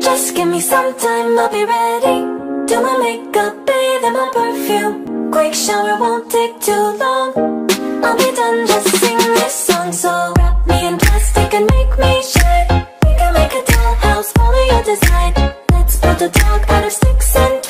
Just give me some time, I'll be ready. Do my makeup, bathe in my perfume. Quick shower won't take too long. I'll be done, just sing this song. So wrap me in plastic and make me shine. We can make a dollhouse, follow your design. Let's build a dog out of sticks and